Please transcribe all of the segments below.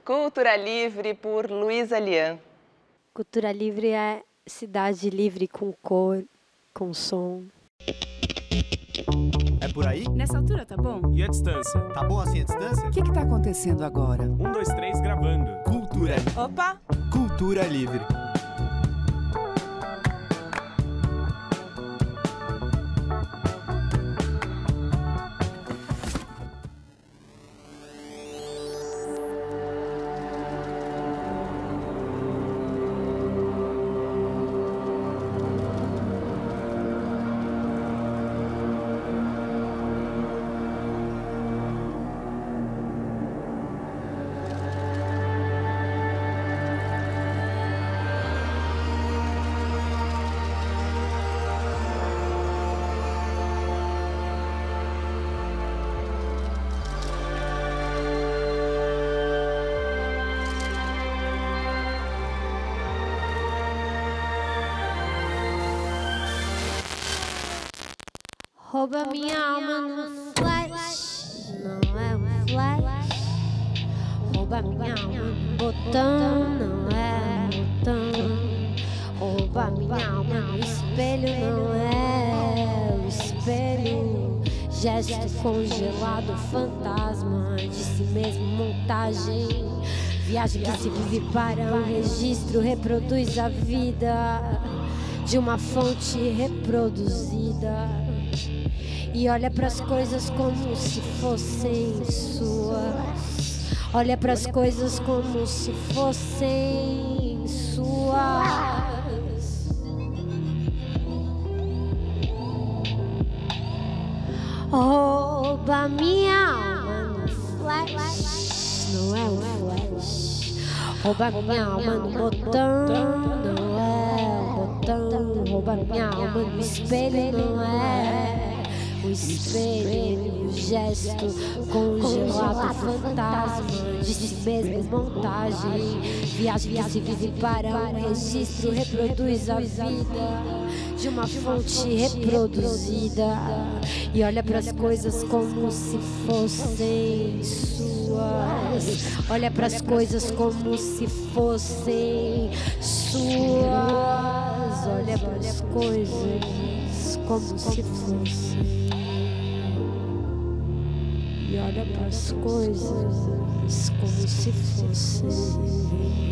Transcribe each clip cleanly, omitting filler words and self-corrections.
Cultura Livre por Luísa Lian. Cultura Livre é cidade livre com cor, com som. É por aí? Nessa altura tá bom? E a distância? Tá bom assim a distância? O que tá acontecendo agora? 1, 2, 3, gravando. Cultura. Opa! Cultura Livre. Rouba minha alma no flash, não é um flash. Rouba minha alma no botão, não é um botão. Rouba minha alma no espelho, não é o espelho. Gesto congelado, fantasma de si mesmo, montagem. Viagem que se vive para o registro, reproduz a vida de uma fonte reproduzida. E olha pras coisas como se fossem suas. Olha pras coisas como se fossem suas. Rouba minha alma no flash, não é um flash. Rouba minha alma no botão, não é um botão. Rouba minha alma no espelho, não é o espelho, o gesto congelado, fantasma de si mesmo, montagem. Viagem que se vive para um registro, reproduz a vida de uma fonte reproduzida. E olha para as coisas como se fossem suas. Olha para as coisas como se fossem suas. Olha para as coisas como se fossem. E olha para as coisas como se fossem.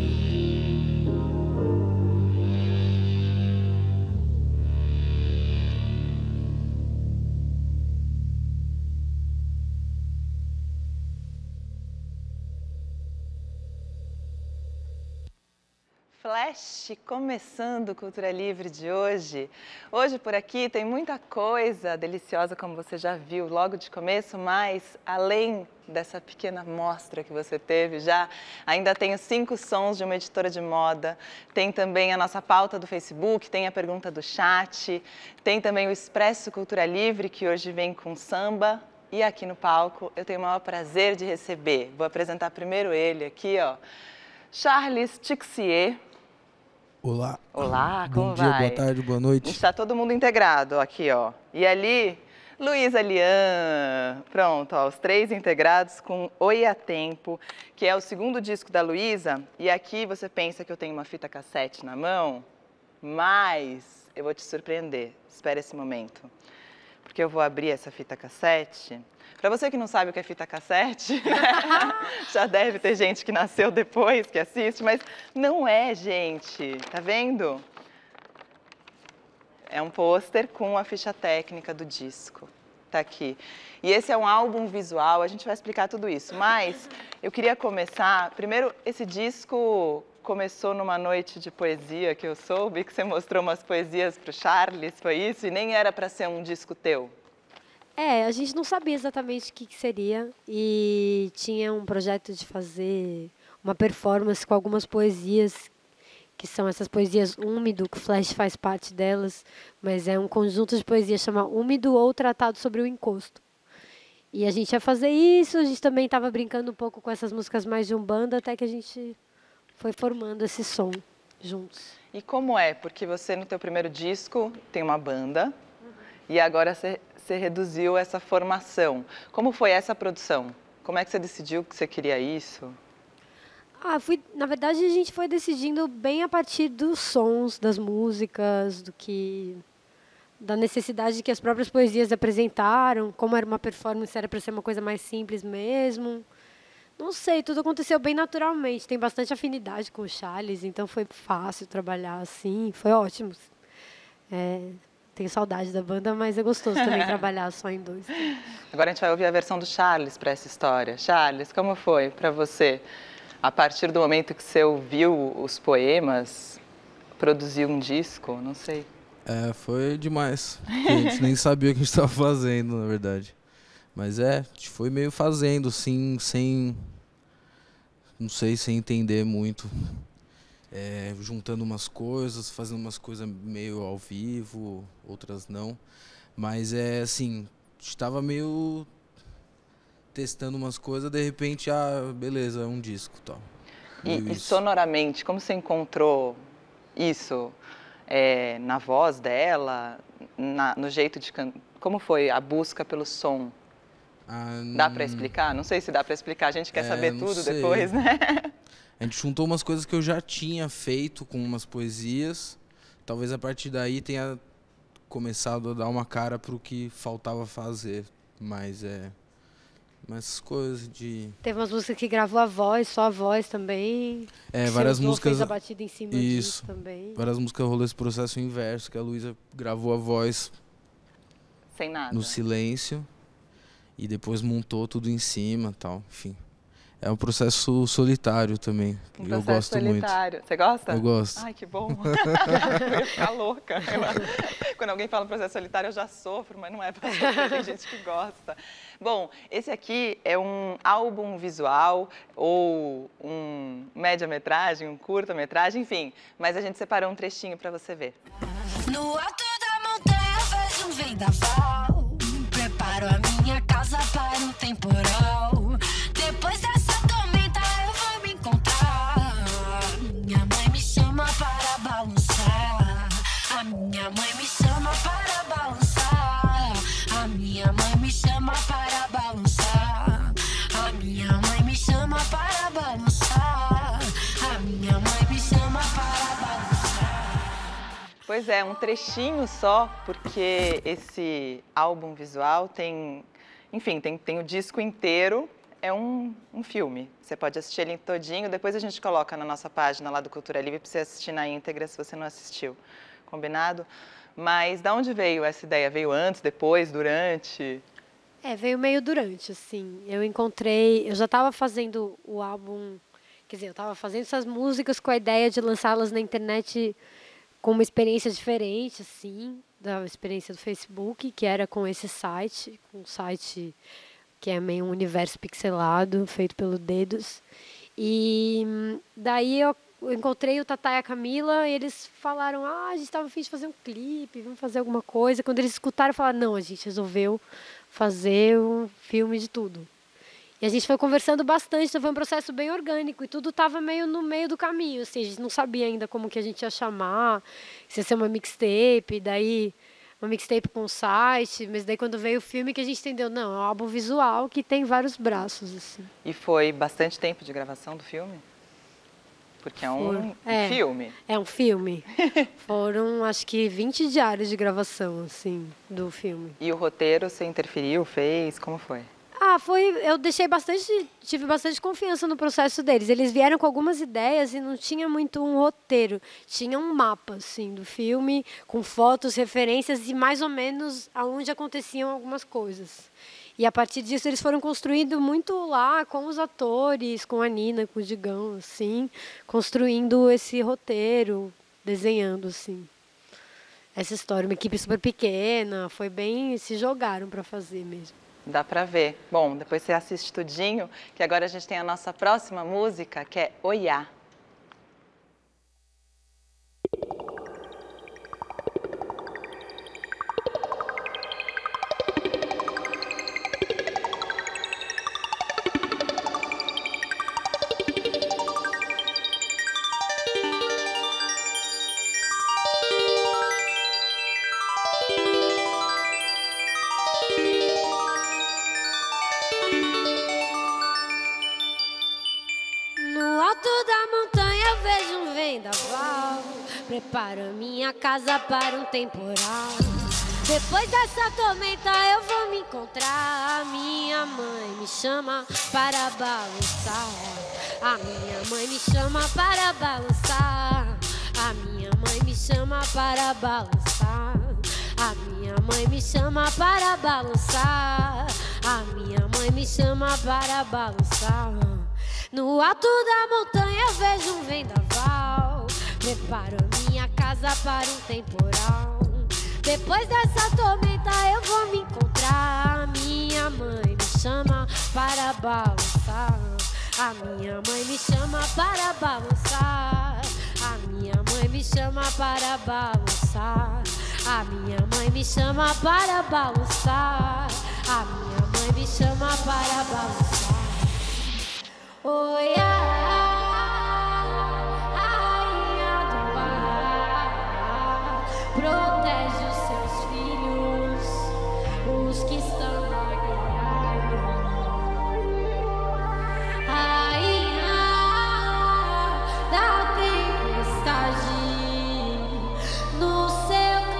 Flash, começando Cultura Livre de hoje. Hoje por aqui tem muita coisa deliciosa, como você já viu logo de começo, mas além dessa pequena amostra que você teve já, ainda tem os 5 sons de uma editora de moda, tem também a nossa pauta do Facebook, tem a pergunta do chat, tem também o Expresso Cultura Livre, que hoje vem com samba. E aqui no palco eu tenho o maior prazer de receber, vou apresentar primeiro ele aqui, ó, Charles Tixier. Olá. Olá, como Bom dia, vai? boa tarde, boa noite. Está todo mundo integrado aqui, ó. E ali, Luísa Lian. Pronto, ó, os 3 integrados com Oi a Tempo, que é o 2º disco da Luísa. E aqui você pensa que eu tenho uma fita cassete na mão, mas eu vou te surpreender. Espera esse momento. Porque eu vou abrir essa fita cassete. Para você que não sabe o que é fita cassete, já deve ter gente que nasceu depois, que assiste, mas não é, gente. Tá vendo? É um pôster com a ficha técnica do disco. Tá aqui. E esse é um álbum visual, a gente vai explicar tudo isso. Mas eu queria começar... Primeiro, esse disco começou numa noite de poesia que eu soube, que você mostrou umas poesias para o Charles, foi isso? E nem era para ser um disco teu. A gente não sabia exatamente o que seria e tinha um projeto de fazer uma performance com algumas poesias, que são essas poesias Úmido, que o Flash faz parte delas, mas é um conjunto de poesias chamado Úmido ou Tratado sobre o Encosto. E a gente ia fazer isso, a gente também estava brincando um pouco com essas músicas mais de umbanda, até que a gente foi formando esse som juntos. E como é? Porque você, no teu primeiro disco, tem uma banda, e agora você reduziu essa formação. Como foi essa produção? Como é que você decidiu que você queria isso? Na verdade, a gente foi decidindo bem a partir dos sons, das músicas, da necessidade que as próprias poesias apresentaram, como era uma performance, era para ser uma coisa mais simples mesmo. Não sei, tudo aconteceu bem naturalmente. Tem bastante afinidade com o Charles, então foi fácil trabalhar assim, foi ótimo. Tenho saudade da banda, mas é gostoso também trabalhar só em dois. Agora a gente vai ouvir a versão do Charles para essa história. Charles, como foi para você, a partir do momento que você ouviu os poemas, produzir um disco? Não sei. Foi demais. A gente nem sabia o que a gente estava fazendo, na verdade. Mas a gente foi meio fazendo, assim, não sei, sem entender muito. Juntando umas coisas, fazendo umas coisas meio ao vivo, outras não. Mas assim, a gente estava meio testando umas coisas, de repente, beleza, é um disco, tal. E sonoramente, como você encontrou isso? Na voz dela, no jeito de cantar? Como foi a busca pelo som? Dá para explicar? Não sei se dá para explicar, a gente quer saber tudo depois, né? A gente juntou umas coisas que eu já tinha feito com umas poesias. Talvez a partir daí tenha começado a dar uma cara para o que faltava fazer. Mas umas coisas de... Teve umas músicas que gravou a voz, só a voz também. Várias músicas... fez a batida em cima disso também. Várias músicas rolou esse processo inverso, que a Luísa gravou a voz... Sem nada. No silêncio. E depois montou tudo em cima, tal, enfim. É um processo solitário também. Eu gosto solitário. Muito. Você gosta? Eu gosto. Ai, que bom. Eu ia ficar louca. Quando alguém fala processo solitário, eu já sofro, mas não é pra sofrer, tem gente que gosta. Bom, esse aqui é um álbum visual ou um média-metragem, um curta-metragem, enfim. Mas a gente separou um trechinho para você ver. No alto da montanha faz um vendaval. Preparo a minha casa para um temporal. Depois dessa tormenta eu vou me encontrar. Minha mãe me chama para balançar. A minha mãe me chama para balançar. A minha mãe me chama para balançar. A minha mãe me chama para balançar. A minha mãe me chama para balançar. Pois é, um trechinho só, porque esse álbum visual tem, enfim, tem o disco inteiro. É um filme, você pode assistir ele todinho, depois a gente coloca na nossa página lá do Cultura Livre para você assistir na íntegra se você não assistiu, combinado? Mas da onde veio essa ideia? Veio antes, depois, durante? Veio meio durante, assim. Eu já estava fazendo o álbum, quer dizer, eu estava fazendo essas músicas com a ideia de lançá-las na internet com uma experiência diferente, assim, da experiência do Facebook, que era com esse site, um site que é meio um universo pixelado, feito pelo Dedos. E daí eu encontrei o Tatá e a Camila e eles falaram, a gente estava a fim de fazer um clipe, vamos fazer alguma coisa. Quando eles escutaram, falaram, não, a gente resolveu fazer um filme de tudo. E a gente foi conversando bastante, então foi um processo bem orgânico e tudo estava meio no meio do caminho, assim, a gente não sabia ainda como que a gente ia chamar, se ia ser uma mixtape, daí... uma mixtape com um site, mas daí quando veio o filme que a gente entendeu, não, é um álbum visual que tem vários braços, assim. E foi bastante tempo de gravação do filme? Porque é um filme. É um filme. Foram, acho que, 20 diários de gravação, assim, do filme. E o roteiro, você interferiu, fez? Como foi? Eu tive bastante confiança no processo deles. Eles vieram com algumas ideias e não tinha muito um roteiro. Tinha um mapa, assim, do filme, com fotos, referências e mais ou menos aonde aconteciam algumas coisas. E a partir disso eles foram construindo muito lá com os atores, com a Nina, com o Digão, assim, construindo esse roteiro, desenhando, assim, essa história. Uma equipe super pequena, se jogaram para fazer mesmo. Dá pra ver. Bom, depois você assiste tudinho, que agora a gente tem a nossa próxima música, que é Oiá. No alto alto da montanha eu vejo um vendaval. Preparo a minha casa para um temporal. Depois dessa tormenta eu vou me encontrar. A minha mãe me chama para balançar. A minha mãe me chama para balançar. A minha mãe me chama para balançar. A minha mãe me chama para balançar. A minha mãe me chama para balançar. No alto da montanha eu vejo um vendaval. Preparo a minha casa para um temporal. Depois dessa tormenta eu vou me encontrar. A minha mãe me chama para balançar. A minha mãe me chama para balançar. A minha mãe me chama para balançar. A minha mãe me chama para balançar. A minha mãe me chama para balançar. Oi, rainha do ar, protege os seus filhos, os que estão na guerra. Rainha da tempestade, no seu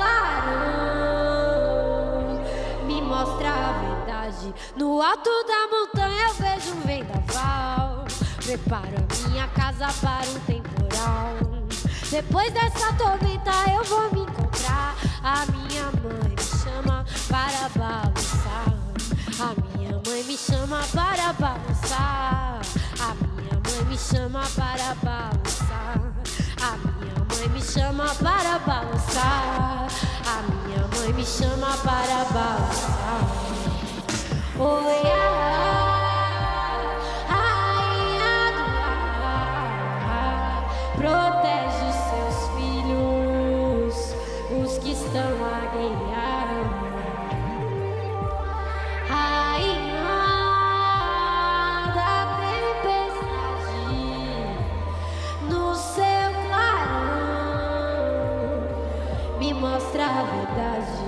clarão, me mostra a verdade. No alto da montanha eu vejo um vendaval. Preparo a minha casa para um temporal. Depois dessa tormenta eu vou me encontrar. A minha mãe me chama para balançar. A minha mãe me chama para balançar. A minha mãe me chama para balançar. A minha mãe me chama para balançar. A minha mãe me chama para balançar. Oi, rainha do ar, protege os seus filhos, os que estão a guerrear. Rainha da tempestade, no seu clarão, me mostra a verdade.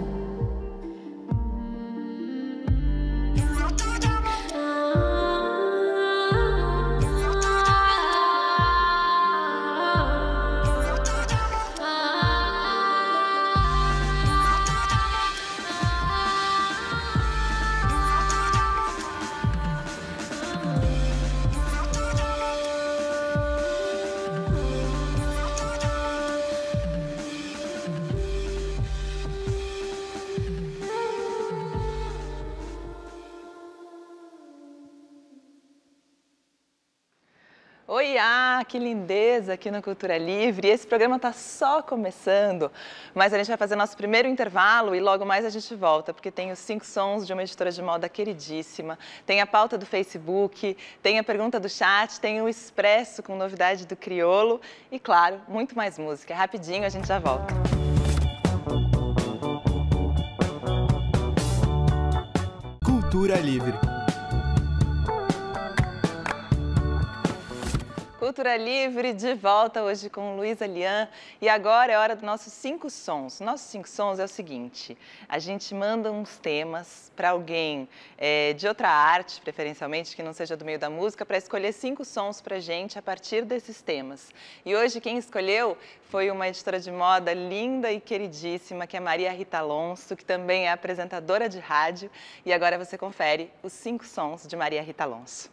Oiá, que lindeza aqui no Cultura Livre. Esse programa está só começando, mas a gente vai fazer nosso primeiro intervalo e logo mais a gente volta, porque tem os 5 sons de uma editora de moda queridíssima, tem a pauta do Facebook, tem a pergunta do chat, tem o Expresso com novidade do Criolo e, claro, muito mais música. Rapidinho, a gente já volta. Cultura Livre. Cultura Livre de volta hoje com Luísa Lian e agora é hora dos nossos 5 sons. Nossos 5 sons é o seguinte, a gente manda uns temas para alguém de outra arte, preferencialmente, que não seja do meio da música, para escolher 5 sons para a gente a partir desses temas. E hoje quem escolheu foi uma editora de moda linda e queridíssima, que é Maria Rita Alonso, que também é apresentadora de rádio. E agora você confere os 5 sons de Maria Rita Alonso.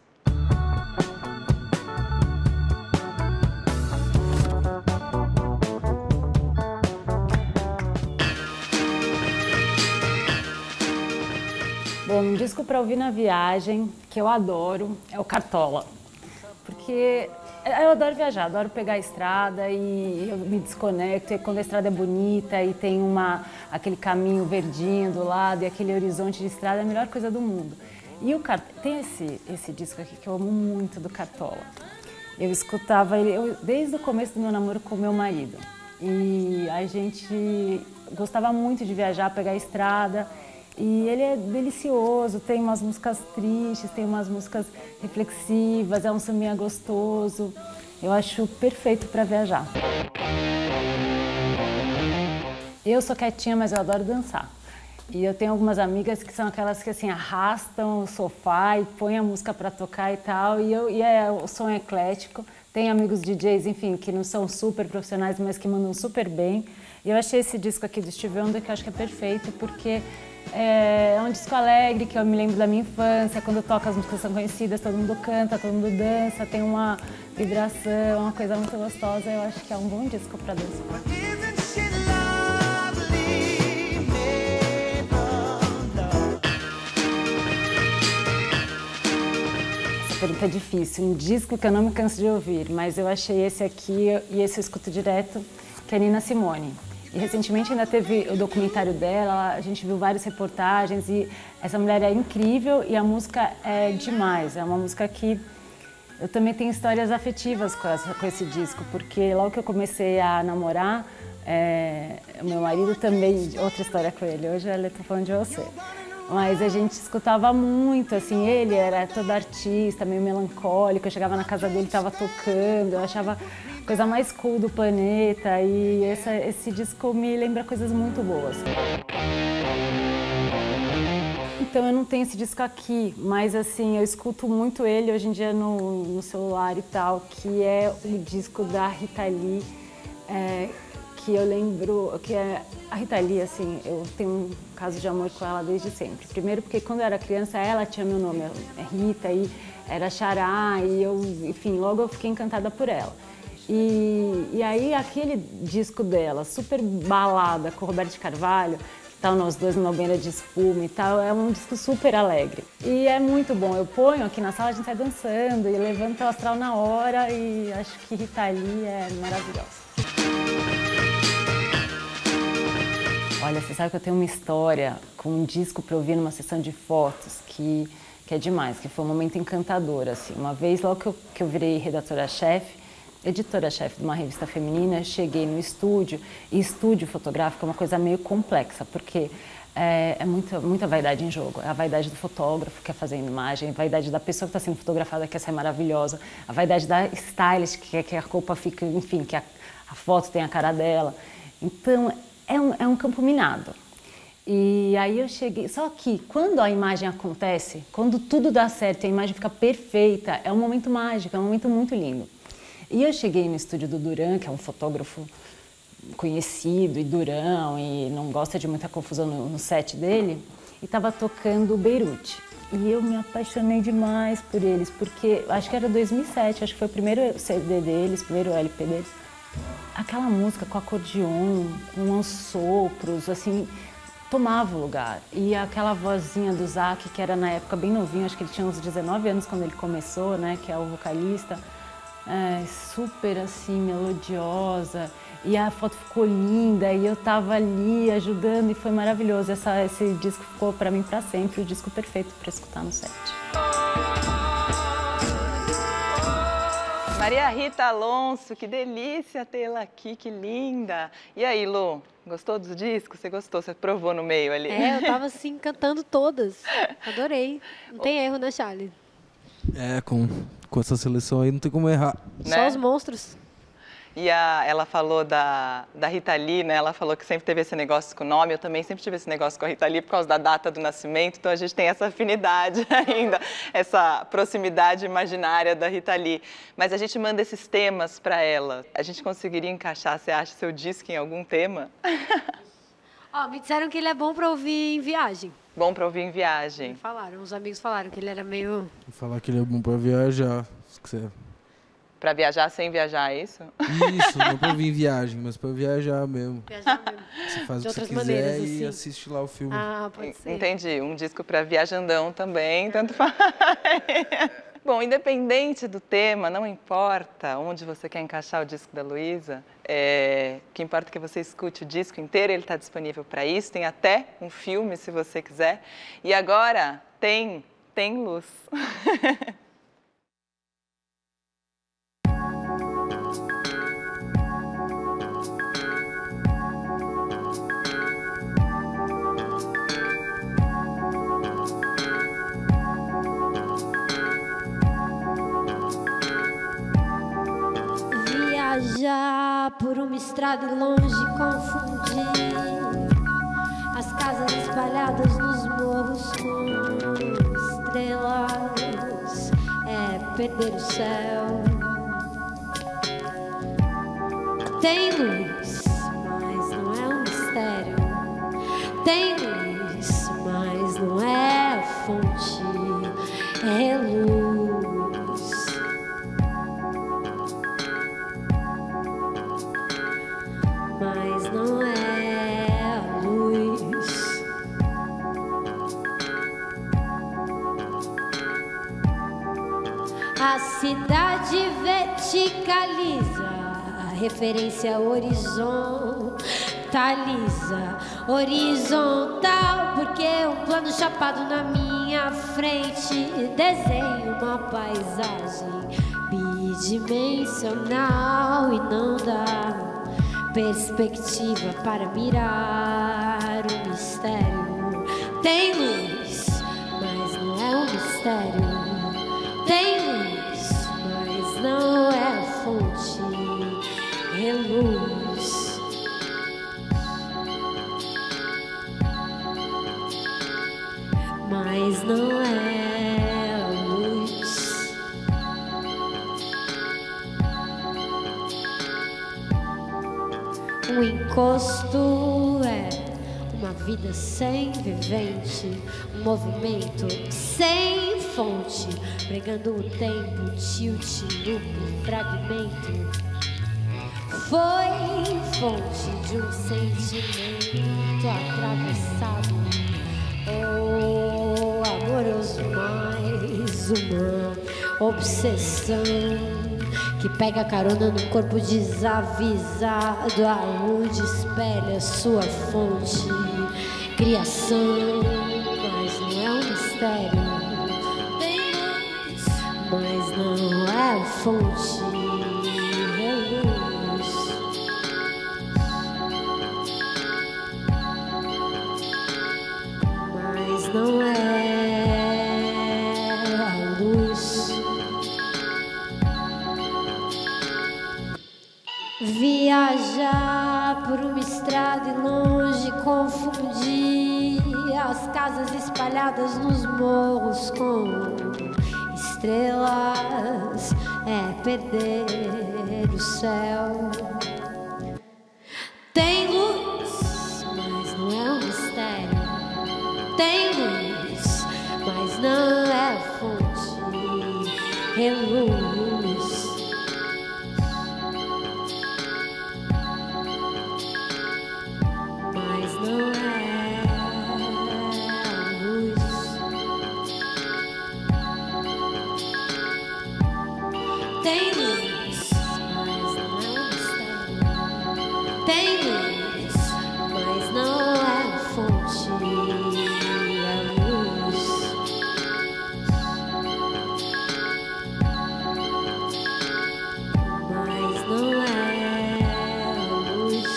Bom, um disco para ouvir na viagem, que eu adoro, é o Cartola. Porque eu adoro viajar, adoro pegar a estrada e eu me desconecto. E quando a estrada é bonita e tem aquele caminho verdinho do lado e aquele horizonte de estrada, é a melhor coisa do mundo. E tem esse disco aqui que eu amo muito, do Cartola. Eu escutava ele desde o começo do meu namoro com o meu marido. E a gente gostava muito de viajar, pegar a estrada. E ele é delicioso, tem umas músicas tristes, tem umas músicas reflexivas, é um sambinha gostoso. Eu acho perfeito para viajar. Eu sou quietinha, mas eu adoro dançar. E eu tenho algumas amigas que são aquelas que assim arrastam o sofá e põem a música para tocar e tal. O som é eclético. Tem amigos DJs, enfim, que não são super profissionais, mas que mandam super bem. E eu achei esse disco aqui do Stevie Wonder que eu acho que é perfeito, porque é um disco alegre, que eu me lembro da minha infância, quando toca as músicas são conhecidas, todo mundo canta, todo mundo dança, tem uma vibração, uma coisa muito gostosa. Eu acho que é um bom disco para dançar. Pergunta é difícil, um disco que eu não me canso de ouvir, mas eu achei esse aqui e esse eu escuto direto, que é Nina Simone. E recentemente ainda teve o documentário dela, a gente viu várias reportagens e essa mulher é incrível e a música é demais. É uma música que eu também tenho histórias afetivas com esse disco, porque logo que eu comecei a namorar, o meu marido também, outra história com ele, hoje eu tô falando de você. Mas a gente escutava muito, assim, ele era todo artista, meio melancólico, eu chegava na casa dele, estava tocando, eu achava a coisa mais cool do planeta e esse disco me lembra coisas muito boas. Então eu não tenho esse disco aqui, mas assim, eu escuto muito ele hoje em dia no celular e tal, que é o disco da Rita Lee, que eu lembro que a Rita Lee, assim, eu tenho um caso de amor com ela desde sempre. Primeiro porque quando eu era criança ela tinha meu nome, é Rita, e era Xará, e eu, enfim, logo eu fiquei encantada por ela. E aí aquele disco dela, super balada, com o Roberto de Carvalho, que tá nós dois numa banheira de espuma e tal, é um disco super alegre. E é muito bom, eu ponho aqui na sala, a gente sai dançando e levanta o astral na hora e acho que Rita Lee é maravilhosa. Olha, você sabe que eu tenho uma história com um disco para ouvir numa sessão de fotos que é demais, que foi um momento encantador, assim. Uma vez, logo que eu virei redatora-chefe, editora-chefe de uma revista feminina, eu cheguei no estúdio, e estúdio fotográfico é uma coisa meio complexa, porque é muita vaidade em jogo. É a vaidade do fotógrafo que quer fazer imagem, a vaidade da pessoa que está sendo fotografada que quer ser maravilhosa, a vaidade da stylist que quer que a roupa fique, enfim, que a foto tenha a cara dela. Então, é um campo minado. E aí eu cheguei, só que quando a imagem acontece, quando tudo dá certo e a imagem fica perfeita, é um momento mágico, é um momento muito lindo. E eu cheguei no estúdio do Duran, que é um fotógrafo conhecido e durão e não gosta de muita confusão no set dele, e estava tocando Beirute. E eu me apaixonei demais por eles, porque acho que era 2007, acho que foi o primeiro CD deles, o primeiro LP deles. Aquela música com acordeon, com os sopros, assim, tomava o lugar. E aquela vozinha do Zac, que era na época bem novinho, acho que ele tinha uns 19 anos quando ele começou, né, que é o vocalista, super assim, melodiosa. E a foto ficou linda e eu tava ali ajudando e foi maravilhoso. Esse disco ficou para mim para sempre, o disco perfeito para escutar no set. Maria Rita Alonso, que delícia tê-la aqui, que linda. E aí, Lu, gostou do disco? Você gostou? Você provou no meio ali? Eu tava assim, cantando todas. Adorei. Não tem erro, né, Charlie? Com essa seleção aí não tem como errar. Né? Só os monstros. E ela falou da Rita Lee, né? Ela falou que sempre teve esse negócio com o nome. Eu também sempre tive esse negócio com a Rita Lee por causa da data do nascimento. Então a gente tem essa afinidade ainda, essa proximidade imaginária da Rita Lee. Mas a gente manda esses temas para ela. A gente conseguiria encaixar, você acha, seu disco em algum tema? Me disseram que ele é bom para ouvir em viagem. Bom para ouvir em viagem. Falaram, os amigos falaram que ele era meio... Vou falar que ele é bom pra viajar. Para viajar sem viajar, é isso? Isso, não pra ouvir em viagem, mas pra viajar mesmo. Viajar mesmo. Você faz De o que você outras quiser maneiras, e assim. assiste lá o filme. Pode ser. Entendi. Um disco para viajandão também, tanto faz. Bom, independente do tema, não importa onde você quer encaixar o disco da Luísa, o que importa é que você escute o disco inteiro, ele está disponível para isso, tem até um filme se você quiser. E agora tem luz. Viajar por uma estrada e longe confundir as casas espalhadas nos morros com estrelas, é perder o céu. Tem luz, mas não é um mistério. Tem luz, mas não é fonte, é luz. Mas não é a luz. A cidade verticaliza, a referência horizontaliza, horizontal, porque um plano chapado na minha frente desenha uma paisagem bidimensional e não dá perspectiva para mirar o mistério. Tem luz, mas não é um mistério. Tem luz, mas não é fonte, é luz. Mas não é a luz. Um encosto é uma vida sem vivente, um movimento sem fonte, pregando o tempo, tilt, loop, fragmento. Foi fonte de um sentimento atravessado, oh, amoroso, mais uma obsessão que pega carona num corpo desavisado, aonde espelha sua fonte, criação, mas não é um mistério. Mas não é a fonte, é luz. Mas não é a luz. Viajar por uma estrada e longe confundir as casas espalhadas nos morros com estrelas, é perder o céu. Tem luz, mas não é um mistério. Tem luz, mas não é a fonte, é luz. Mas não é a luz. Tem luz, mas não é um mistério. Tem luz, mas não é a fonte, é luz. Mas não é a luz.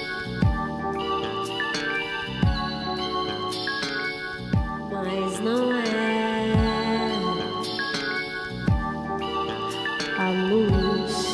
Mas não é a luz.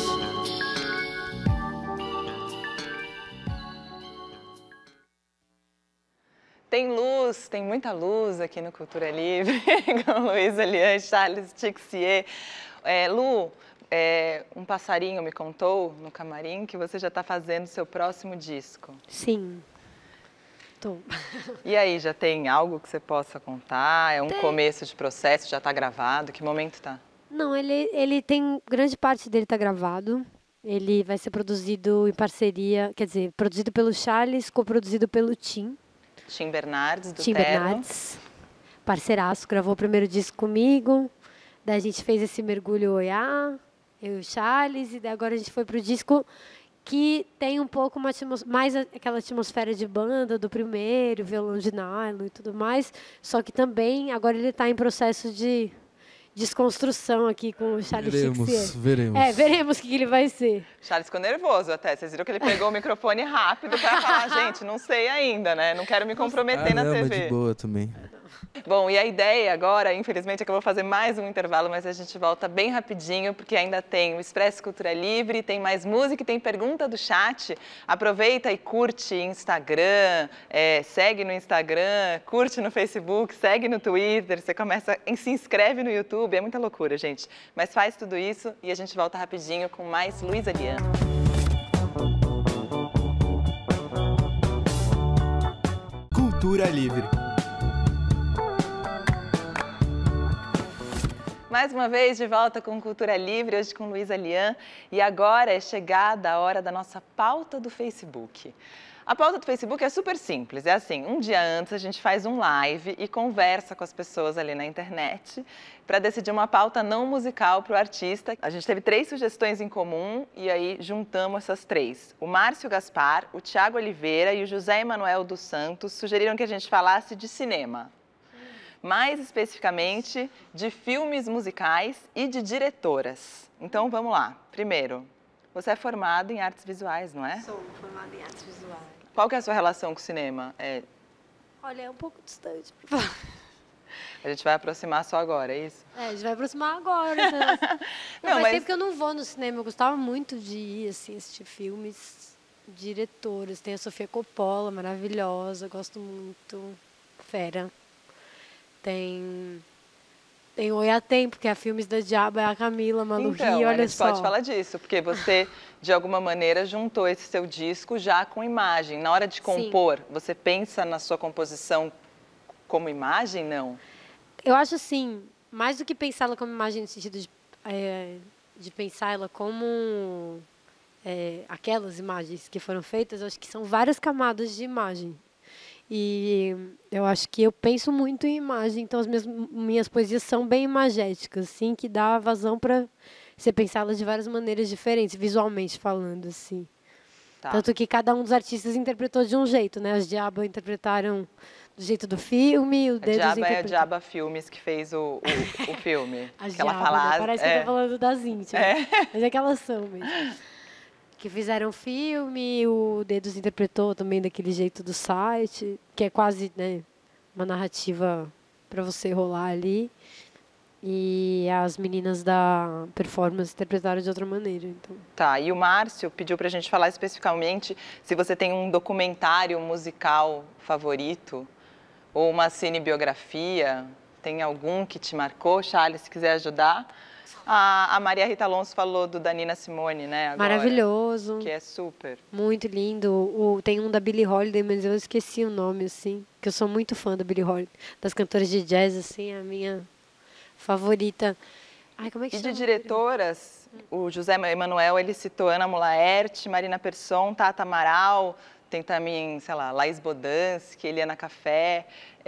Tem luz, tem muita luz aqui no Cultura Livre, com Luísa Lian, Charles Tixier. Lu, um passarinho me contou no camarim que você já está fazendo seu próximo disco. Sim. Tô. E aí, já tem algo que você possa contar? É um começo de processo, já está gravado? Que momento está? Não, ele tem, grande parte dele está gravado. Ele vai ser produzido em parceria, quer dizer, produzido pelo Charles, coproduzido pelo Tim. Tim Bernardes, do Tim Terno. Bernardes, parceiraço, gravou o primeiro disco comigo. Daí a gente fez esse mergulho Oiá, eu e o Charles, e daí agora a gente foi pro disco que tem um pouco mais aquela atmosfera de banda do primeiro, violão de nylon e tudo mais, só que também agora ele está em processo de desconstrução aqui com o Charles Tixier. Veremos. Veremos o que ele vai ser. Charles ficou nervoso até. Vocês viram que ele pegou o microfone rápido para falar, gente, não sei ainda, né? Não quero me comprometer na Mas TV. de boa também. Bom, e a ideia agora, infelizmente, é que eu vou fazer mais um intervalo, mas a gente volta bem rapidinho, porque ainda tem o Expresso Cultura Livre, tem mais música e tem pergunta do chat. Aproveita e curte Instagram, segue no Instagram, curte no Facebook, segue no Twitter, se inscreve no YouTube, é muita loucura, gente. Mas faz tudo isso e a gente volta rapidinho com mais Luísa Lian. Cultura Livre. Mais uma vez, de volta com Cultura Livre, hoje com Luísa Lian. E agora é chegada a hora da nossa pauta do Facebook. A pauta do Facebook é super simples, é assim, um dia antes a gente faz um live e conversa com as pessoas ali na internet para decidir uma pauta não musical para o artista. A gente teve 3 sugestões em comum e aí juntamos essas 3. O Márcio Gaspar, o Thiago Oliveira e o José Emanuel dos Santos sugeriram que a gente falasse de cinema. Mais especificamente de filmes musicais e de diretoras. Então vamos lá. Primeiro, você é formado em artes visuais, não é? Sou formada em artes visuais. Qual que é a sua relação com o cinema? Olha, é um pouco distante pra falar. A gente vai aproximar só agora, é isso? A gente vai aproximar agora. Não, Não, faz tempo que eu não vou no cinema. Eu gostava muito de ir, assim, assistir filmes, diretoras. Tem a Sofia Coppola, maravilhosa, gosto muito. Fera. Tem o Oi a Tempo, que é Filmes da Diaba, é a Camila Malu Então, Rio, a olha gente só. pode falar disso, porque você, de alguma maneira, juntou esse seu disco já com imagem. Na hora de compor, você pensa na sua composição como imagem, não? Eu acho assim, mais do que pensá-la como imagem no sentido de pensar ela como aquelas imagens que foram feitas, eu acho que são várias camadas de imagem. E eu acho que eu penso muito em imagem, então as minhas poesias são bem imagéticas, assim, que dá vazão para você pensá-las de várias maneiras diferentes, visualmente falando, assim. Tá. Tanto que cada um dos artistas interpretou de um jeito, né? As Diaba interpretaram do jeito do filme, o A Dedos Diaba é a interpretou... Diaba Filmes que fez o filme. As que ela Diaba, fala, né? Parece que eu tô falando das íntimas, mas é que elas são mesmo. Que fizeram filme, o Dedos interpretou também daquele jeito do site, que é quase, né, uma narrativa para você rolar ali. E as meninas da performance interpretaram de outra maneira. Então. Tá, e o Márcio pediu pra gente falar especificamente se você tem um documentário musical favorito ou uma cinebiografia. Tem algum que te marcou? Charles, se quiser ajudar. A Maria Rita Alonso falou do da Nina Simone, né? Agora, maravilhoso. que é super. Muito lindo. Tem um da Billie Holiday, mas eu esqueci o nome, assim. Que eu sou muito fã da Billie Holiday. Das cantoras de jazz, assim, a minha favorita. Ai, como é que E chama? de diretoras, o José Emanuel, ele citou Ana Mulaerte, Marina Persson, Tata Amaral, tem também, sei lá, Laís Bodansky, Eliana Café,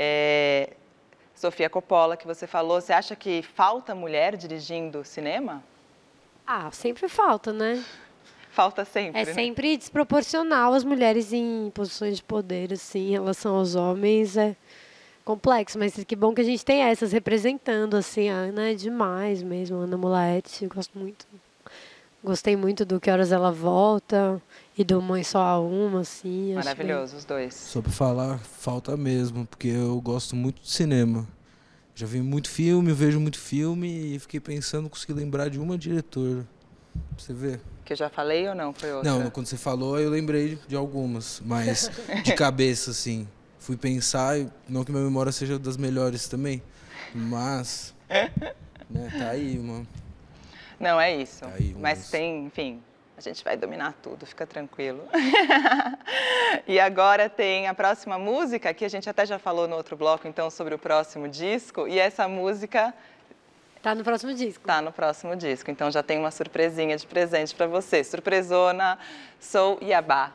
Sofia Coppola, que você falou. Você acha que falta mulher dirigindo cinema? Ah, sempre falta, né? Falta sempre, É né? sempre desproporcional as mulheres em posições de poder, assim, em relação aos homens. É complexo, mas que bom que a gente tem essas representando, assim. A Ana é demais mesmo, a Ana Mulaerte, eu gosto muito. Gostei muito do Que Horas Ela Volta e do Mãe Só Há Uma, assim. acho Maravilhoso, os dois. Sobre falar, falta mesmo, porque eu gosto muito de cinema. Já vi muito filme, vejo muito filme e fiquei pensando, consegui lembrar de uma diretora. Pra você ver. Que eu já falei ou não? Foi outra? Não, quando você falou, eu lembrei de algumas, mas de cabeça, assim. Fui pensar, não que minha memória seja das melhores também, mas né, tá aí uma. Não, é isso. Tá aí, mas tem, enfim, a gente vai dominar tudo, fica tranquilo. E agora tem a próxima música, que a gente até já falou no outro bloco, então, sobre o próximo disco, e essa música Tá no próximo disco. tá no próximo disco, então já tem uma surpresinha de presente para você. Surpresona, Sou Iabá.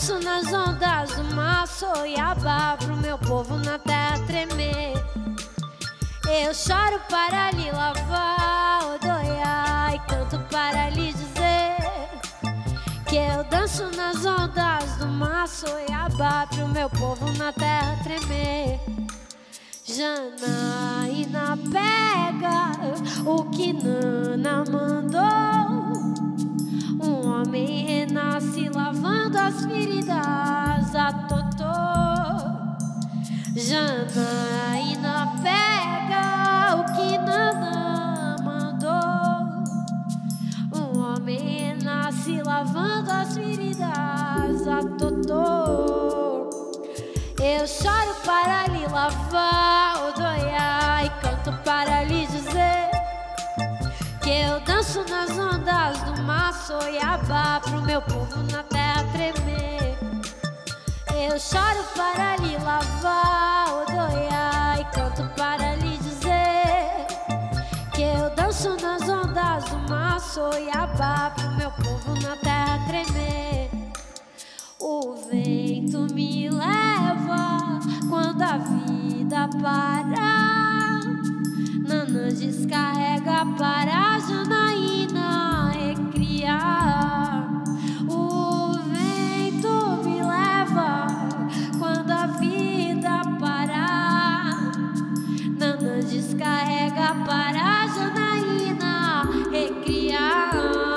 danço nas ondas do mar, Soiabá, pro meu povo na terra tremer. Eu choro para lhe lavar, Odoiá, e canto para lhe dizer que eu danço nas ondas do mar, Soiabá, pro meu povo na terra tremer. Janaína pega o que Nana mandou. Um homem renasce lavando as feridas a Totó. Janaína pega o que Nana mandou. Um homem renasce lavando as feridas a Totó. Eu choro para lhe lavar, Odoiá, e canto para lhe dizer que eu danço nas ondas do mar, Soiabá, pro meu povo na terra tremer. Eu choro para lhe lavar, Odoiá, e canto para lhe dizer que eu danço nas ondas do mar, Soiabá, pro meu povo na terra tremer. O vento me leva quando a vida para. Nana descarrega para Janaína recriar. O vento me leva quando a vida parar. Nana descarrega para Janaína recriar.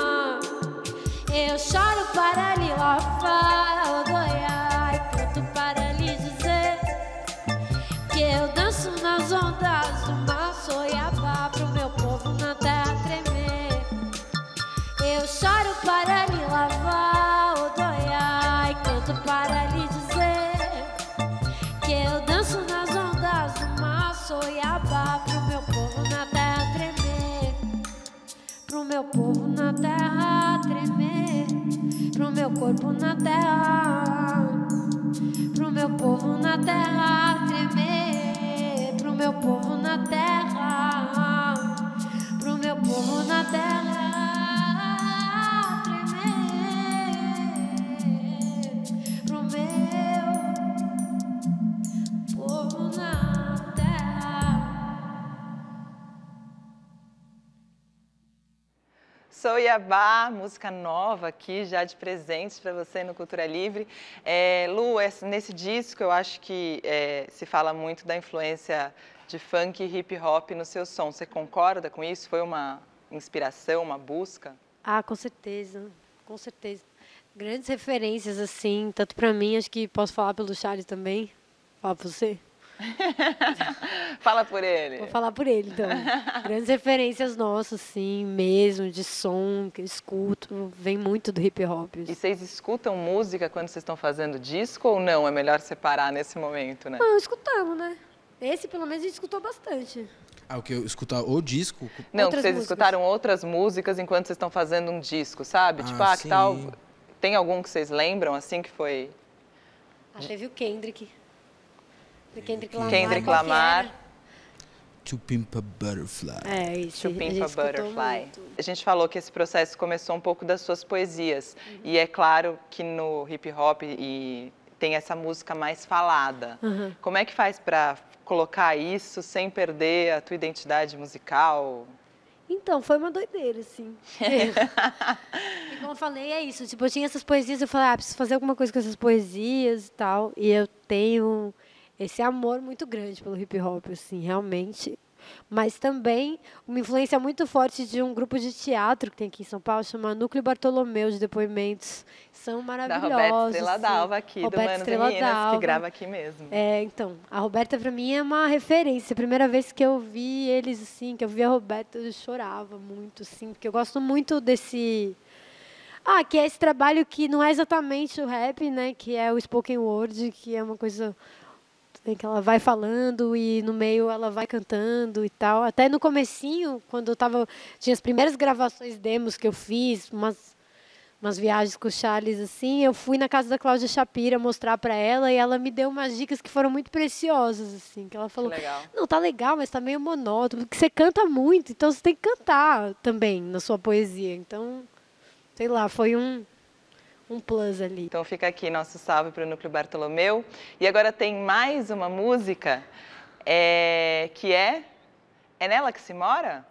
Eu choro para lhe lavar, Odoiá, e canto para lhe dizer que eu danço nas ondas do mar, Soiabá, pro meu povo na terra tremer. Eu choro para lhe lavar, Odoiá, e canto para lhe dizer que eu danço nas ondas do mar, Soiabá, pro meu povo na terra tremer. Pro meu povo na terra tremer, pro meu corpo na terra, pro meu povo na terra tremer, pro meu povo na terra, pro meu povo na terra tremer, pro meu povo na terra. Soiabá, música nova aqui, já de presente para você no Cultura Livre. Lu, nesse disco eu acho que se fala muito da influência de funk e hip hop no seu som. Você concorda com isso? Foi uma inspiração, uma busca? Ah, com certeza, com certeza. Grandes referências, assim, tanto para mim, acho que posso falar pelo Charles também. Falar para você? Fala por ele. Vou falar por ele, então. Grandes referências nossas, assim, mesmo, de som, que eu escuto, vem muito do hip hop. E vocês escutam música quando vocês estão fazendo disco ou não? É melhor separar nesse momento, né? Não, escutamos, né? Esse, pelo menos, a gente escutou bastante. Ah, o que? Escutar o disco? Não, Outras vocês músicas. escutaram outras músicas enquanto vocês estão fazendo um disco, sabe? Tipo, que sim. tal... Tem algum que vocês lembram, assim, que foi... Ah, teve o Kendrick. Do Kendrick Lamar. Kendrick qual que Lamar. era? To Pimp a Butterfly. É, isso. To a Pimp gente a escutou Butterfly. muito. A gente falou que esse processo começou um pouco das suas poesias. E é claro que no hip hop tem essa música mais falada. Como é que faz para colocar isso sem perder a tua identidade musical? Então, foi uma doideira, assim. E como eu falei, é isso. Tipo, eu tinha essas poesias, eu falei, preciso fazer alguma coisa com essas poesias e tal. E eu tenho esse amor muito grande pelo hip hop, assim, realmente. Mas também uma influência muito forte de um grupo de teatro que tem aqui em São Paulo, chama Núcleo Bartolomeu, de depoimentos. São Da maravilhosos. Roberta Estrela assim. Dalva aqui, Roberta do Manos e Estrela Meninas, que Dalva. grava aqui mesmo. Então, a Roberta pra mim é uma referência. A primeira vez que eu vi eles, assim, que eu vi a Roberta, eu chorava muito, assim, porque eu gosto muito desse... que é esse trabalho que não é exatamente o rap, né, que é o spoken word, que é uma coisa que ela vai falando e no meio ela vai cantando e tal. Até no comecinho, quando tinha as primeiras gravações demos que eu fiz, umas viagens com o Charles, assim, eu fui na casa da Cláudia Shapira mostrar para ela e ela me deu umas dicas que foram muito preciosas, assim, que ela falou, legal. não, tá legal, mas tá meio monótono, porque você canta muito, então você tem que cantar também na sua poesia. Então, sei lá, foi um um plus ali. Então fica aqui nosso salve para o Núcleo Bartolomeu. E agora tem mais uma música que é Nela Que Se Mora?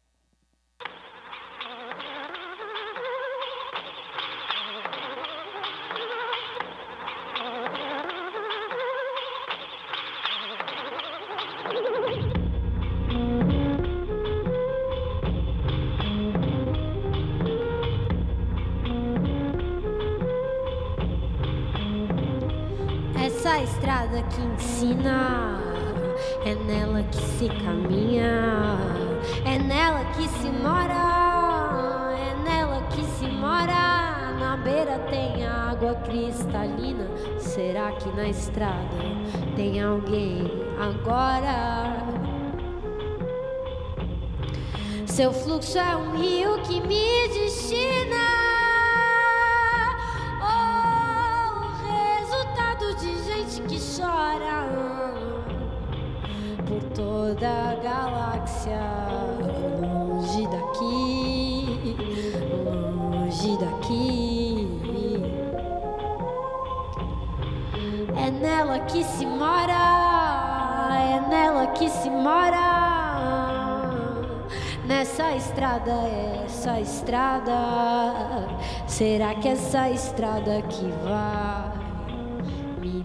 Essa estrada que ensina, é nela que se caminha, é nela que se mora, é nela que se mora. Na beira tem água cristalina, será que na estrada tem alguém agora? Seu fluxo é um rio que me destina. Chora por toda a galáxia, longe daqui, longe daqui. É nela que se mora, é nela que se mora. Nessa estrada, essa estrada, será que essa estrada que vai me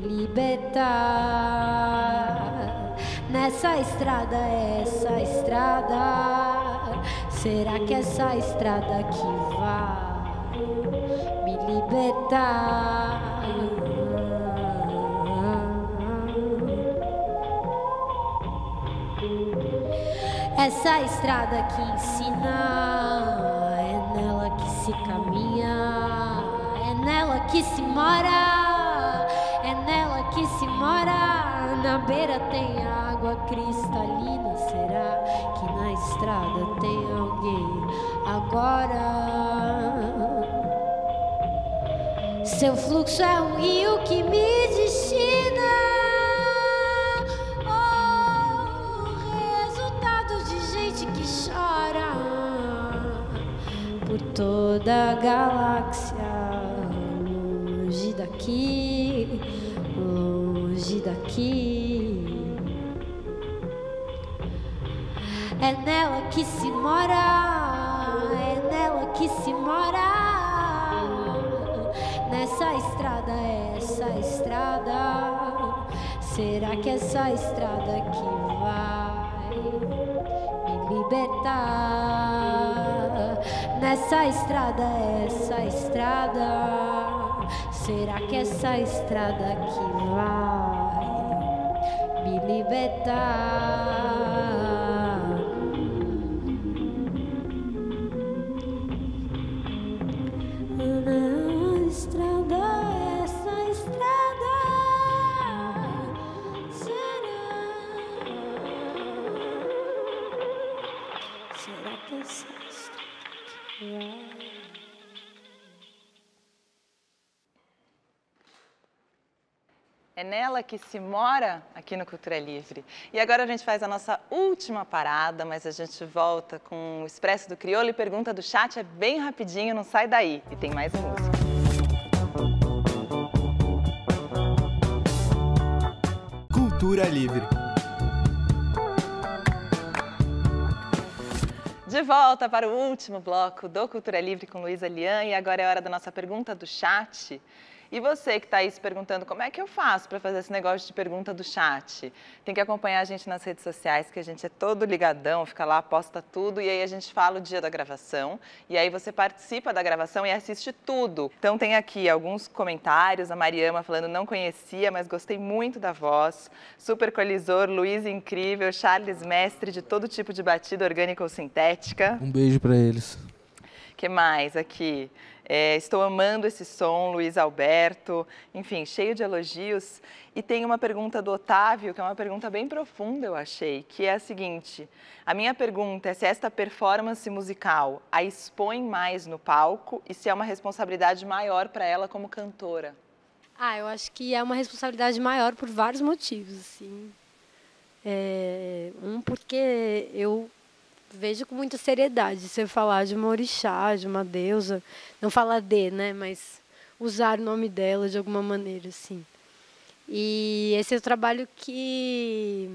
libertar? Nessa estrada, essa estrada, será que essa estrada que vai me libertar? Essa estrada que ensina, é nela que se caminha, é nela que se mora, é nela que se mora. Na beira tem água cristalina, será que na estrada tem alguém agora? Seu fluxo é um rio que me destina. Oh, resultado de gente que chora por toda a galáxia, longe daqui, longe daqui. É nela que se mora, é nela que se mora. Nessa estrada, essa estrada, será que essa estrada que vai me libertar? Nessa estrada, essa estrada, será que essa estrada que vai me libertar? Na estrada, essa estrada, será que essa estrada que vai? É nela que se mora aqui no Cultura Livre. E agora a gente faz a nossa última parada, mas a gente volta com o Expresso do Crioulo e pergunta do chat, é bem rapidinho, não sai daí. E tem mais música. Cultura Livre. De volta para o último bloco do Cultura Livre com Luísa Lian e agora é hora da nossa pergunta do chat. E você que está aí se perguntando como é que eu faço para fazer esse negócio de pergunta do chat? Tem que acompanhar a gente nas redes sociais, que a gente é todo ligadão, fica lá, posta tudo e aí a gente fala o dia da gravação e aí você participa da gravação e assiste tudo. Então tem aqui alguns comentários, a Mariama falando não conhecia, mas gostei muito da voz, super colisor, Luiz incrível, Charles mestre de todo tipo de batida orgânica ou sintética. Um beijo para eles. Que mais aqui? Estou amando esse som, Luiz Alberto, enfim, cheio de elogios. E tem uma pergunta do Otávio, que é uma pergunta bem profunda, eu achei, que é a seguinte: a minha pergunta é se esta performance musical a expõe mais no palco e se é uma responsabilidade maior para ela como cantora. Eu acho que é uma responsabilidade maior por vários motivos, assim. Porque eu vejo com muita seriedade você falar de uma orixá, de uma deusa, não falar de, né, mas usar o nome dela de alguma maneira, assim. E esse é o trabalho que,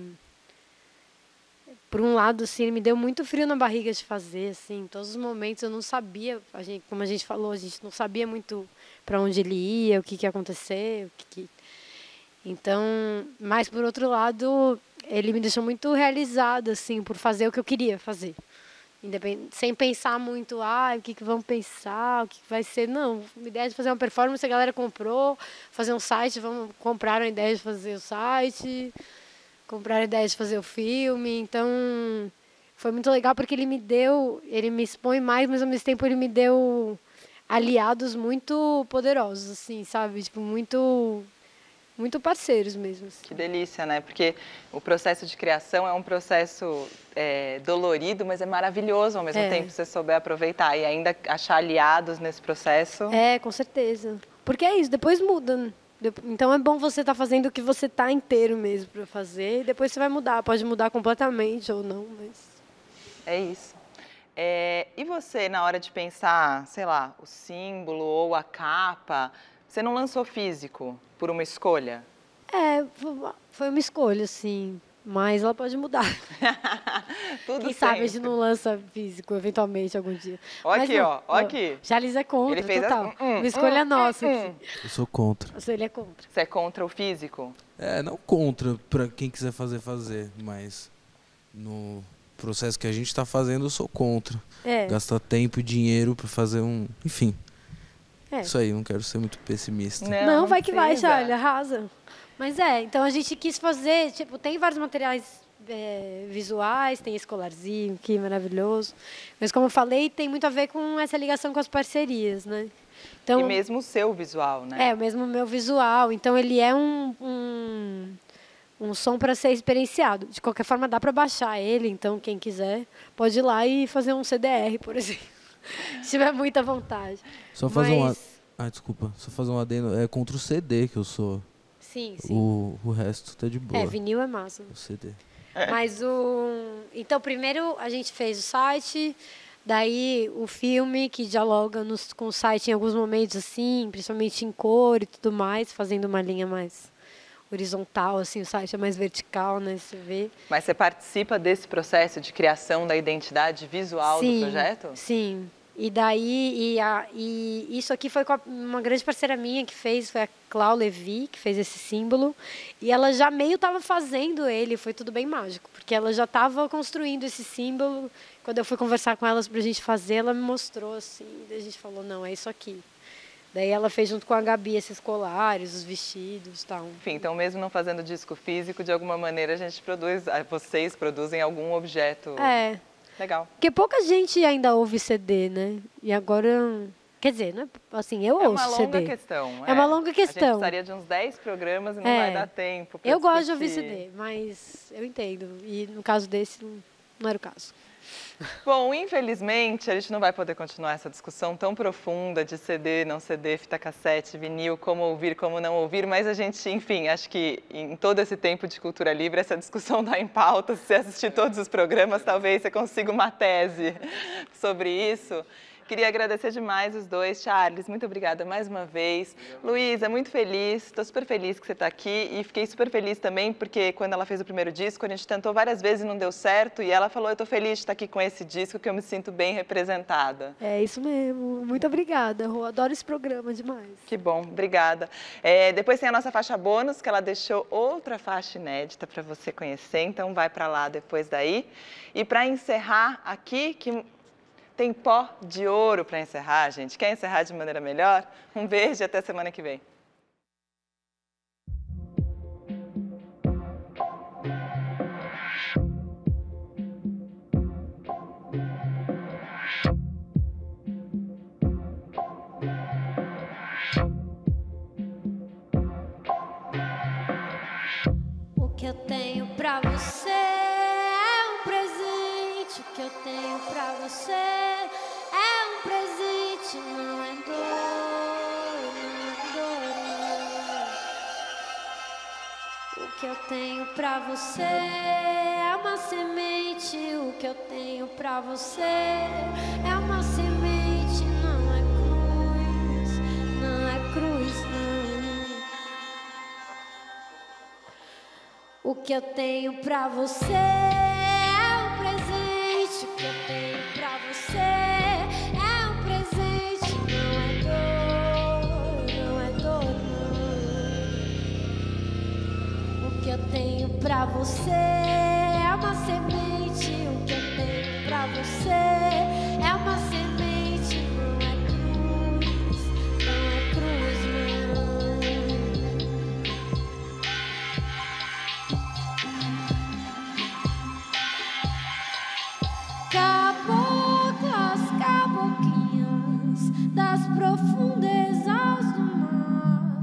por um lado, assim, ele me deu muito frio na barriga de fazer, assim, em todos os momentos eu não sabia, como a gente falou, a gente não sabia muito para onde ele ia, o que ia acontecer, Então, mas por outro lado, ele me deixou muito realizada, assim, por fazer o que eu queria fazer. Sem pensar muito, o que vão pensar, o que vai ser. Não, a ideia de fazer uma performance, a galera comprou, fazer um site, compraram a ideia de fazer o site, compraram a ideia de fazer o filme. Então, foi muito legal porque ele me expõe mais, mas ao mesmo tempo ele me deu aliados muito poderosos, assim, sabe? Tipo, muito parceiros mesmo. Assim. Que delícia, né? Porque o processo de criação é um processo dolorido, mas é maravilhoso ao mesmo tempo, se você souber aproveitar e ainda achar aliados nesse processo. Com certeza. Porque é isso, depois muda, né? Então é bom você estar fazendo o que você está inteiro mesmo para fazer, e depois você vai mudar, pode mudar completamente ou não, mas... É isso. E você, na hora de pensar, sei lá, o símbolo ou a capa, você não lançou físico por uma escolha? Foi uma escolha, sim. Mas ela pode mudar. Tudo Quem sabe a gente não lança físico, eventualmente, algum dia. Olha aqui, ó. Olha aqui. Charles é contra, ele fez total. Uma escolha nossa. Aqui. Eu sou contra. Ele é contra. Você é contra o físico? Não contra, para quem quiser fazer, mas no processo que a gente está fazendo, eu sou contra. Gastar tempo e dinheiro para fazer enfim. Isso aí, não quero ser muito pessimista. Não vai que vai, Charles, arrasa. Mas então a gente quis fazer, tipo, tem vários materiais visuais, tem esse colarzinho aqui, maravilhoso. Mas como eu falei, tem muito a ver com essa ligação com as parcerias, né? Então, e mesmo o seu visual, né? Mesmo o meu visual. Então ele é um som para ser experienciado. De qualquer forma, dá para baixar ele, então quem quiser pode ir lá e fazer um CDR, por exemplo. Se tiver muita vontade. Só fazer desculpa. Só fazer um adendo. É contra o CD que eu sou. Sim. O resto tá de boa. Vinil é massa. O CD. Mas então, primeiro a gente fez o site, daí o filme que dialoga com o site em alguns momentos, assim, principalmente em cor e tudo mais, fazendo uma linha mais horizontal, assim, o site é mais vertical, né, você vê. Mas você participa desse processo de criação da identidade visual do projeto? Sim. E daí, e isso aqui foi com uma grande parceira minha que fez, foi a Clau Levi, que fez esse símbolo. E ela já meio estava fazendo ele, foi tudo bem mágico, porque ela já estava construindo esse símbolo. Quando eu fui conversar com elas para a gente fazer, ela me mostrou assim, e a gente falou, não, é isso aqui. Daí ela fez junto com a Gabi esses colares, os vestidos e tal. Enfim, então mesmo não fazendo disco físico, de alguma maneira vocês produzem algum objeto... Legal. Porque pouca gente ainda ouve CD, né? E agora... Quer dizer, né? Assim, eu ouço CD. É uma longa questão. É uma longa questão. A gente precisaria de uns 10 programas e não vai dar tempo pra Eu gosto de ouvir CD, mas eu entendo. E no caso desse, não era o caso. Bom, infelizmente, a gente não vai poder continuar essa discussão tão profunda de CD, não CD, fita cassete, vinil, como ouvir, como não ouvir, mas a gente, enfim, acho que em todo esse tempo de Cultura Livre, essa discussão está em pauta. Se você assistir todos os programas, talvez você consiga uma tese sobre isso. Queria agradecer demais os dois. Charles, muito obrigada mais uma vez. Luísa, muito feliz, estou super feliz que você está aqui e fiquei super feliz também porque quando ela fez o primeiro disco, a gente tentou várias vezes e não deu certo e ela falou, eu estou feliz de estar aqui com esse disco que eu me sinto bem representada. É isso mesmo, muito obrigada, Rô, adoro esse programa demais. Que bom, obrigada. Depois tem a nossa faixa bônus, que ela deixou outra faixa inédita para você conhecer, então vai para lá depois daí. E para encerrar aqui, que... Tem pó de ouro para encerrar, gente. Quer encerrar de maneira melhor? Um beijo e até semana que vem. O que eu tenho pra você é um presente. O que eu tenho pra você é um presente, não é dor, não é dor. O que eu tenho pra você é uma semente. O que eu tenho pra você é uma semente, não é cruz, não é cruz. O que eu tenho pra você é um presente. O que eu tenho pra você é um presente. Não é dor, não. O que eu tenho pra você é uma semente. O que eu tenho pra você é uma semente. Não é cruz, não. Caboclas, caboclinhas das profundezas do mar.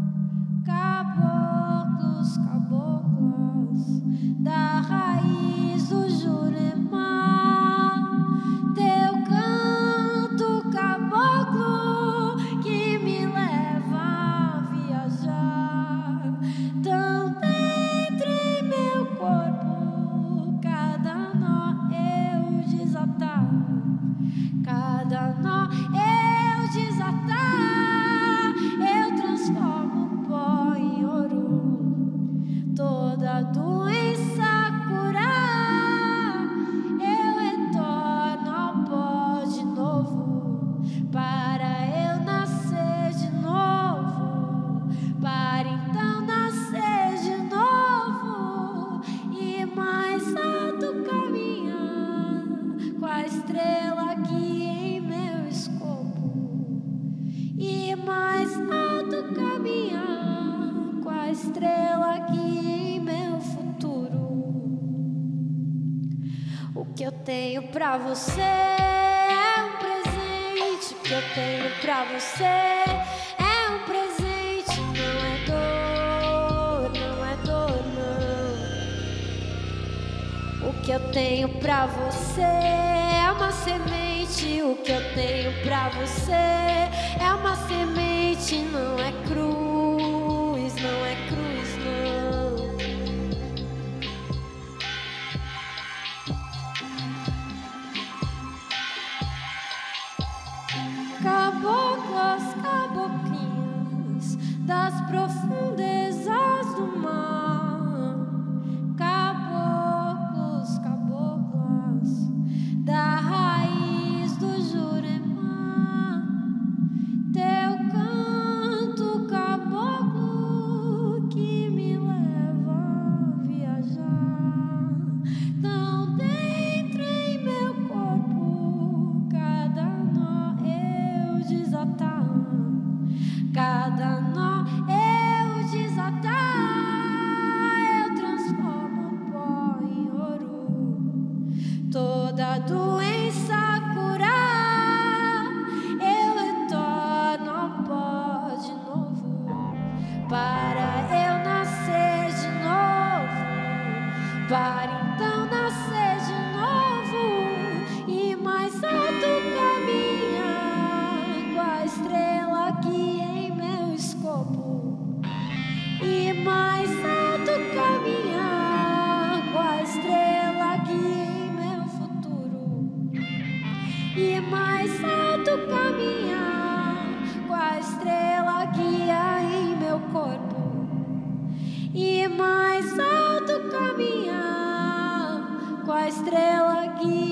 Caboclos, caboclas da raiz do Jurema. Teu canto caboclo que me leva a viajar tão dentro em meu corpo. Cada nó eu desatar, cada nó eu desatar, eu transformo pó em ouro, toda doença curar, eu retorno ao pó de novo, para eu nascer de novo, para então nascer de novo, e mais alto caminhar, com a estrela aqui em meu escopo, e mais alto caminhar, com a estrela aqui em meu futuro. O que eu tenho pra você é um presente. O que eu tenho pra você é um presente. Não é dor, não. O que eu tenho pra você é uma semente. O que eu tenho pra você é uma semente. Não é cruz, não é cruz, não. Caboclas, caboclinhas das profundezas do mar. Caboclos, caboclas da raiz do Jurema. Teu canto caboclo que me leva a viajar tão dentro em meu corpo. Cada nó eu desatar, cada nó eu desatar, eu transformo pó em ouro, toda doença curar, eu retorno ao pó de novo, para eu nascer de novo, para então nascer de novo, e mais alto caminhar, com a estrela aqui em meu escopo, e mais alto caminhar, com a estrela aqui em meu futuro, e mais alto caminhar, com a estrela guia em meu corpo, e mais alto caminhar, com a estrela guia